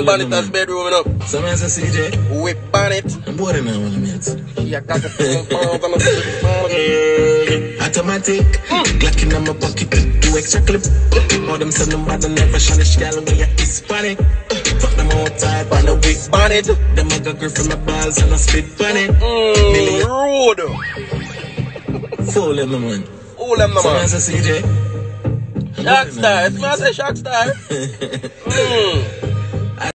Bonnett's bedroom, you know. So man say CJ. Whip Bonnet. I'm bored of now, mates. She a got a pounds and a Automatic. Glocking on my pocket. Do extra clip. All them send them bad and never shine a scale when you're Hispanic. Fuck them all tight on the Whip Bonnet. Them I got grip from my balls and I spit Bonnet. Road. Fool them, man. All them, man. So man say CJ. Shockstar. It's me I say Shockstar.